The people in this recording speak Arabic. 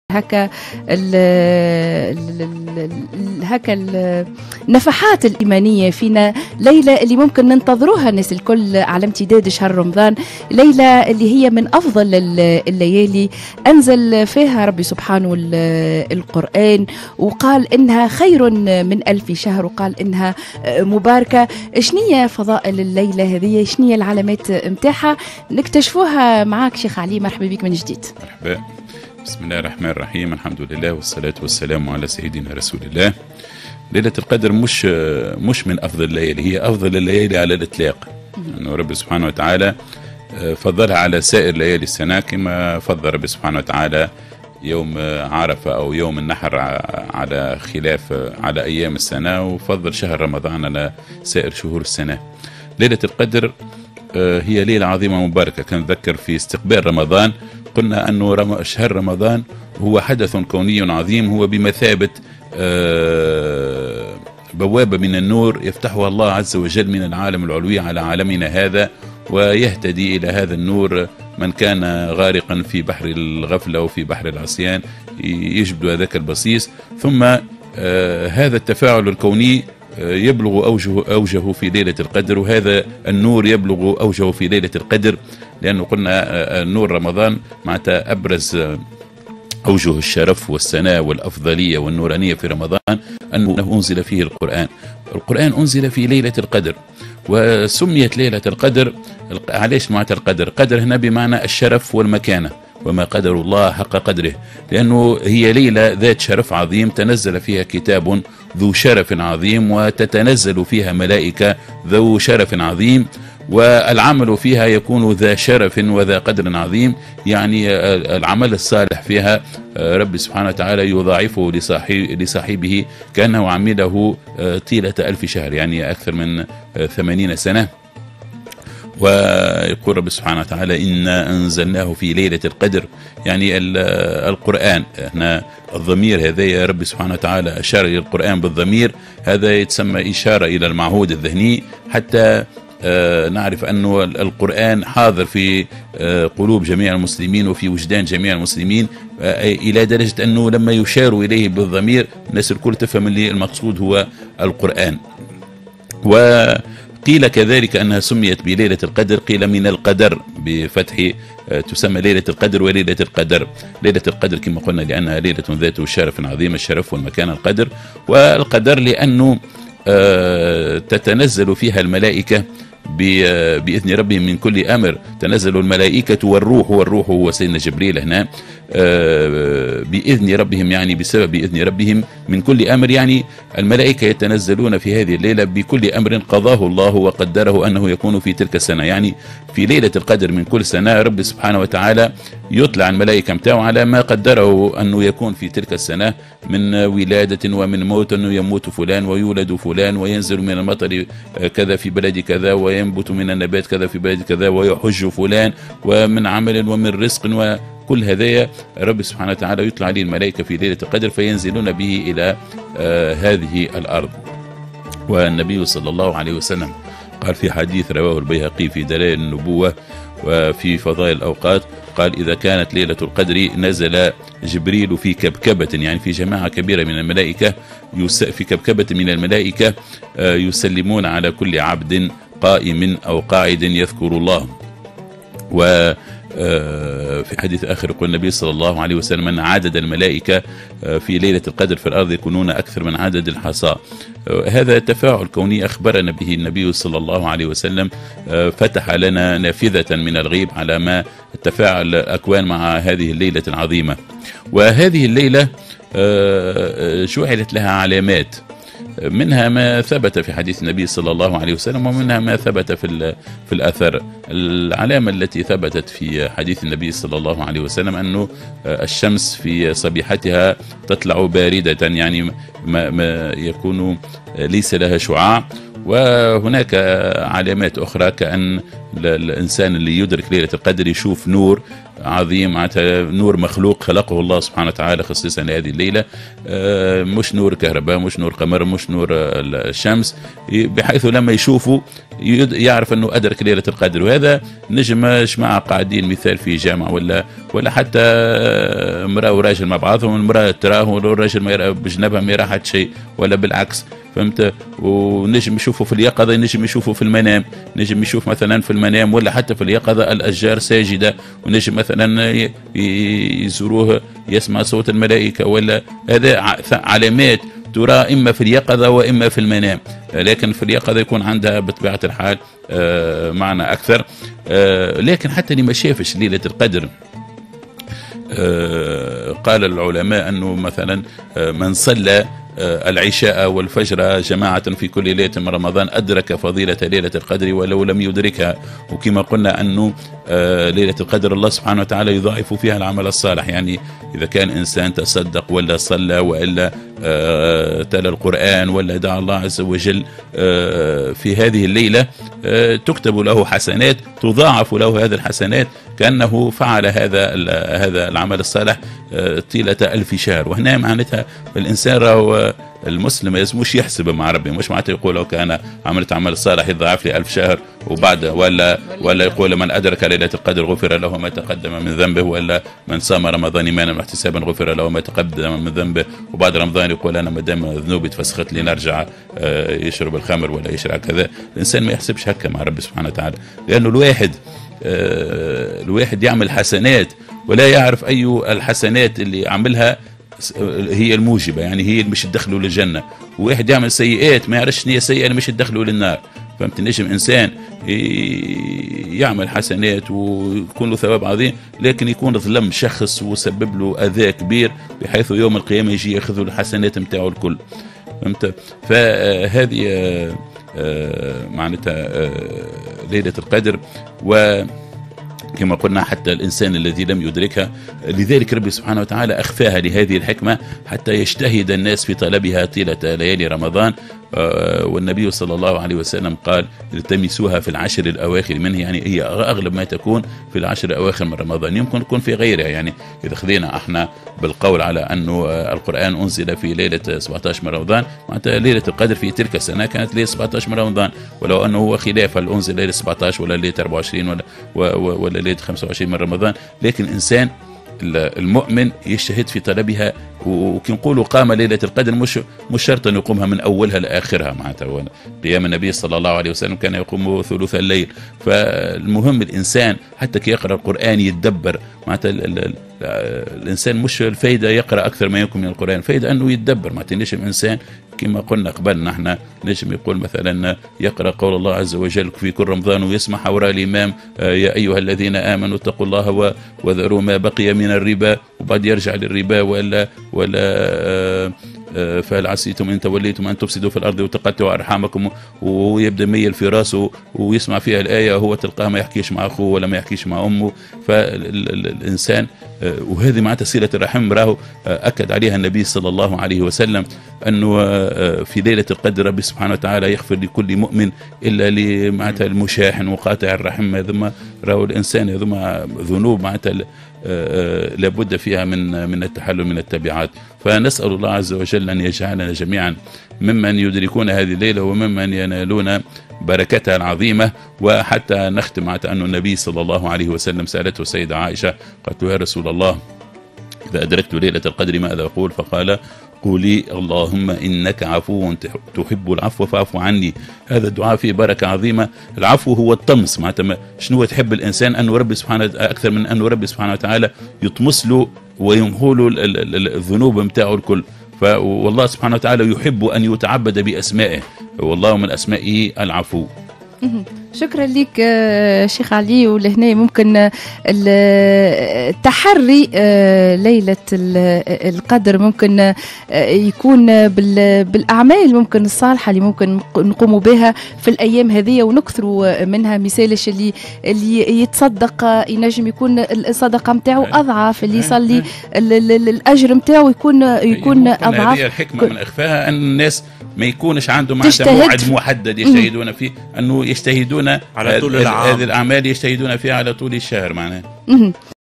هكا هكا النفحات الإيمانية فينا، ليلة اللي ممكن ننتظروها الناس الكل على امتداد شهر رمضان، ليلة اللي هي من أفضل الليالي أنزل فيها ربي سبحانه القرآن، وقال إنها خير من 1000 شهر، وقال إنها مباركة. شنية فضائل الليلة هذه؟ شنية العلامات متاعها؟ نكتشفوها معاك شيخ علي. مرحبا بك من جديد. مرحبا. بسم الله الرحمن الرحيم، الحمد لله والصلاة والسلام على سيدنا رسول الله. ليلة القدر مش من أفضل الليالي، هي أفضل الليالي على الإطلاق، أنه رب سبحانه وتعالى فضلها على سائر ليالي السنة، كما فضل رب سبحانه وتعالى يوم عرفة أو يوم النحر على خلاف على أيام السنة، وفضل شهر رمضان على سائر شهور السنة. ليلة القدر هي ليلة عظيمة مباركة. كان نذكر في استقبال رمضان قلنا أنه شهر رمضان هو حدث كوني عظيم، هو بمثابة بوابة من النور يفتحها الله عز وجل من العالم العلوي على عالمنا هذا، ويهتدي إلى هذا النور من كان غارقا في بحر الغفلة وفي بحر العصيان يجبد هذاك البصيص. ثم هذا التفاعل الكوني يبلغ أوجه في ليلة القدر، وهذا النور يبلغ أوجه في ليلة القدر، لأنه قلنا نور رمضان معناتها أبرز أوجه الشرف والسناء والأفضلية والنورانية في رمضان أنه أنزل فيه القرآن. القرآن أنزل في ليلة القدر، وسميت ليلة القدر. علاش معناتها القدر؟ قدر هنا بمعنى الشرف والمكانة، وما قدر الله حق قدره، لأنه هي ليلة ذات شرف عظيم، تنزل فيها كتاب ذو شرف عظيم، وتتنزل فيها ملائكة ذو شرف عظيم، والعمل فيها يكون ذا شرف وذا قدر عظيم. يعني العمل الصالح فيها رب سبحانه وتعالى يضاعفه لصاحبه كأنه عمله طيلة 1000 شهر، يعني أكثر من 80 سنة. ويقول رب سبحانه وتعالى إنا أنزلناه في ليلة القدر، يعني القرآن هنا الضمير هذا يا رب سبحانه وتعالى أشار إلى القرآن بالضمير، هذا يتسمى إشارة إلى المعهود الذهني، حتى نعرف أنه القرآن حاضر في قلوب جميع المسلمين وفي وجدان جميع المسلمين، إلى درجة أنه لما يشار إليه بالضمير الناس الكل تفهم اللي المقصود هو القرآن. وقيل كذلك أنها سميت بليلة القدر، قيل من القدر بفتح تسمى ليلة القدر وليلة القدر. ليلة القدر كما قلنا لأنها ليلة ذات شرف عظيم، الشرف والمكان القدر، والقدر لأنه تتنزل فيها الملائكة بإذن ربهم من كل أمر. تنزل الملائكة والروح هو سيدنا جبريل هنا بإذن ربهم، يعني بسبب إذن ربهم من كل أمر، يعني الملائكة يتنزلون في هذه الليلة بكل أمر قضاه الله وقدره أنه يكون في تلك السنة. يعني في ليلة القدر من كل سنة رب سبحانه وتعالى يطلع الملائكة متاعه على ما قدره أنه يكون في تلك السنة من ولادة ومن موت، أنه يموت فلان ويولد فلان، وينزل من المطر كذا في بلد كذا، وينبت من النبات كذا في بلد كذا، ويحج فلان، ومن عمل ومن رزق، وكل هذايا رب سبحانه وتعالى يطلع عليه الملائكة في ليلة القدر فينزلون به إلى هذه الأرض. والنبي صلى الله عليه وسلم قال في حديث رواه البيهقي في دلائل النبوة وفي فضائل الأوقات، قال إذا كانت ليلة القدر نزل جبريل في كبكبة، يعني في جماعة كبيرة من الملائكة، في كبكبة من الملائكة يسلمون على كل عبد قائم أو قاعد يذكر الله. وفي حديث آخر يقول النبي صلى الله عليه وسلم أن عدد الملائكة في ليلة القدر في الأرض يكونون أكثر من عدد الحصى. هذا التفاعل كوني أخبرنا به النبي صلى الله عليه وسلم، فتح لنا نافذة من الغيب على ما تفاعل الأكوان مع هذه الليلة العظيمة. وهذه الليلة جعلت لها علامات، منها ما ثبت في حديث النبي صلى الله عليه وسلم، ومنها ما ثبت في الأثر. العلامة التي ثبتت في حديث النبي صلى الله عليه وسلم أنه الشمس في صبيحتها تطلع باردة، يعني ما يكون ليس لها شعاع، وهناك علامات أخرى كأن الإنسان اللي يدرك ليلة القدر يشوف نور عظيم، معناتها نور مخلوق خلقه الله سبحانه وتعالى خصيصا هذه الليلة، مش نور كهرباء، مش نور قمر، مش نور الشمس، بحيث لما يشوفه يعرف أنه أدرك ليلة القدر. وهذا نجم جماعة قاعدين مثال في جامع ولا حتى امرأة وراجل مع بعضهم، المرأة تراه والراجل ما يرى بجنبها ما يرى حتى شيء، ولا بالعكس، فهمت؟ ونجم يشوفه في اليقظة، نجم يشوفه في المنام، نجم يشوف مثلا في المنام ولا حتى في اليقظة الأشجار ساجدة، ونجم مثلا يزوروه يسمع صوت الملائكة، ولا هذا علامات ترى إما في اليقظة وإما في المنام، لكن في اليقظة يكون عندها بطبيعة الحال معنى أكثر. لكن حتى اللي ما شافش ليلة القدر، قال العلماء أنه مثلا من صلى العشاء والفجر جماعة في كل ليلة من رمضان أدرك فضيلة ليلة القدر ولو لم يدركها. وكما قلنا أنه ليلة القدر الله سبحانه وتعالى يضاعف فيها العمل الصالح، يعني إذا كان إنسان تصدق ولا صلى وإلا تلا القرآن ولا دعا الله عز وجل في هذه الليلة تكتب له حسنات، تضاعف له هذه الحسنات كأنه فعل هذا العمل الصالح طيلة 1000 شهر. وهنا معناتها الإنسان راهو المسلم ما يسموش يحسب مع ربي، مش معناته يقول لو كان عملت عمل صالح يضاعف لي 1000 شهر وبعد، ولا يقول من أدرك ليلة القدر غفر له ما تقدم من ذنبه، ولا من صام رمضان إيمانا واحتسابا غفر له ما تقدم من ذنبه، وبعد رمضان يقول أنا ما دام ذنوبي تفسخت لي نرجع يشرب الخمر ولا يشرب كذا. الإنسان ما يحسبش هكا مع ربي سبحانه وتعالى، لأنه الواحد يعمل حسنات ولا يعرف أي الحسنات اللي عملها هي الموجبة، يعني هي اللي مش تدخله للجنة، وواحد يعمل سيئات ما يعرفش ان هي سيئة اللي مش تدخله للنار. فهمت؟ نجم إنسان يعمل حسنات ويكون له ثواب عظيم، لكن يكون ظلم شخص وسبب له أذى كبير بحيث يوم القيامة يجي يأخذ الحسنات متاعه الكل. فهمت؟ فهذه معناتها ليلة القدر. وكما قلنا حتى الإنسان الذي لم يدركها، لذلك ربي سبحانه وتعالى أخفاها لهذه الحكمة حتى يجتهد الناس في طلبها طيلة ليالي رمضان. والنبي صلى الله عليه وسلم قال التمسوها في العشر الأواخر منه، يعني هي أغلب ما تكون في العشر الأواخر من رمضان، يمكن تكون في غيرها. يعني إذا خذينا احنا بالقول على أنه القرآن أنزل في ليلة 17 من رمضان، معناتها ليلة القدر في تلك السنة كانت ليلة 17 من رمضان، ولو أنه هو خلاف هل أنزل ليلة 17 ولا ليلة 24 ولا ليلة 25 من رمضان. لكن الإنسان المؤمن يجتهد في طلبها، وكي نقولوا قام ليلة القدر مش شرط أن يقومها من أولها لآخرها، معناتها قيام النبي صلى الله عليه وسلم كان يقوم ثلث الليل. فالمهم الإنسان حتى كي يقرأ القرآن يتدبر، معناتها الإنسان مش الفايدة يقرأ أكثر ما يمكن من القرآن، الفايدة أنه يتدبر. معناتها نجم إنسان كما قلنا قبل، نحن نجم يقول مثلا يقرأ قول الله عز وجل في كل رمضان ويسمع حوراء الإمام يا أيها الذين آمنوا اتقوا الله وذروا ما بقي من الربا، وبعد يرجع للربا ولا فهل عسيتم إن توليتم أن تفسدوا في الأرض وتقطعوا أرحامكم، ويبدأ ميل في راسه ويسمع فيها الآية، هو تلقاه ما يحكيش مع أخوه ولا ما يحكيش مع أمه. فالإنسان وهذه معناتها صلة الرحم، راه أكد عليها النبي صلى الله عليه وسلم أنه في ليلة القدر ربي سبحانه وتعالى يغفر لكل مؤمن إلا لمعناتها المشاحن وقاطع الرحم. هذما راه الإنسان هذما ذنوب معناتها لابد فيها من التحلل من التبعات. فنسأل الله عز وجل أن يجعلنا جميعا ممن يدركون هذه الليلة وممن ينالون بركتها العظيمة. وحتى نختم مع أن النبي صلى الله عليه وسلم سألته السيدة عائشة قالت له يا رسول الله إذا أدركت ليلة القدر ماذا أقول؟ فقال قولي اللهم إنك عفو تحب العفو فاعف عني. هذا الدعاء فيه بركة عظيمة. العفو هو الطمس، معناتها شنو تحب الإنسان أنه ربي سبحانه أكثر من أنه ربي سبحانه وتعالى يطمس له ويمحو له الذنوب متاعه الكل. والله سبحانه وتعالى يحب أن يتعبد بأسمائه، والله من أسمائه العفو. شكرا لك شيخ علي. ولهنا ممكن التحري ليلة القدر ممكن يكون بالأعمال ممكن الصالحة اللي ممكن نقوموا بها في الأيام هذه ونكثروا منها. مثالش اللي يتصدق ينجم يكون الصدقة متاعه أضعاف، اللي يصلي الأجر متاعه يكون أضعاف. هذه الحكمة من إخفاها أن الناس ما يكونش عندهم موعد محدد يجتهدون فيه، أنه يجتهدون على طول العام. هذه الأعمال يجتهدون فيها على طول الشهر معناها.